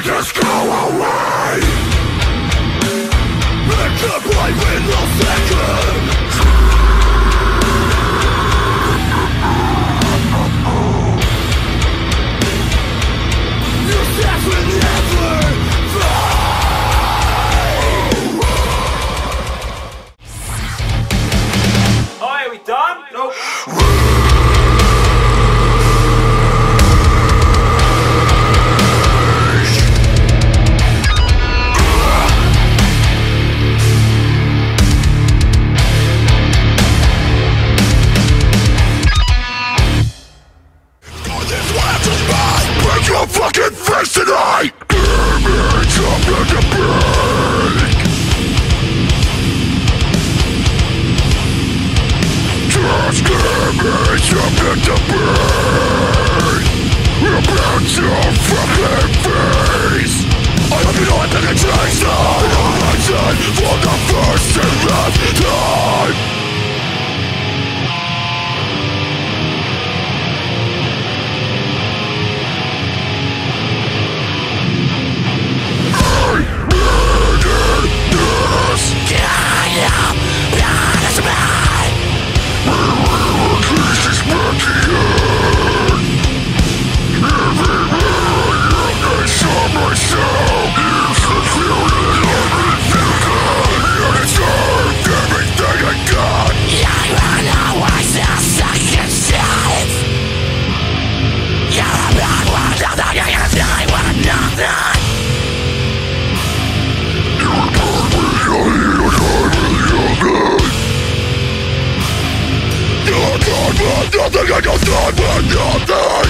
just go away. Make a play with no second. You said we'll never fall. Oh, are we done? Nope. Your fucking face tonight! Image of the debate. Just image of the debate about your fucking face. I hope you know I think it takes time. I said for the first and last time. Nothing, I don't die with nothing.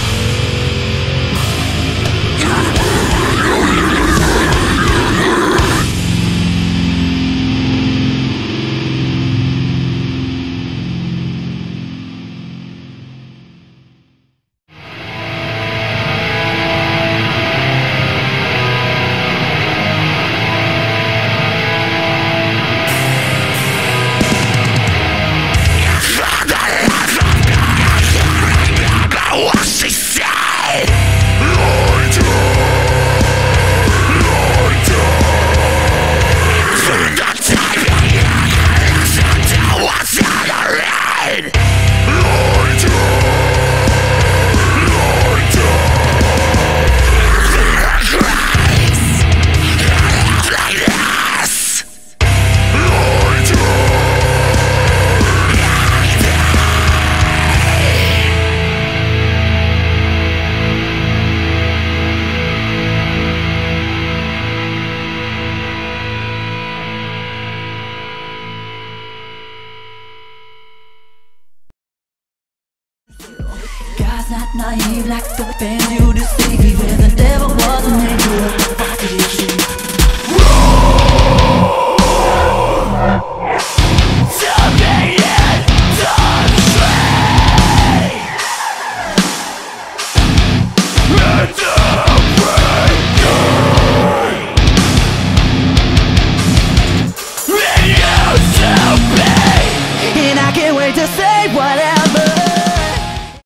God's not naive like the band you deceive. Even the devil wasn't made to look the fuck did you?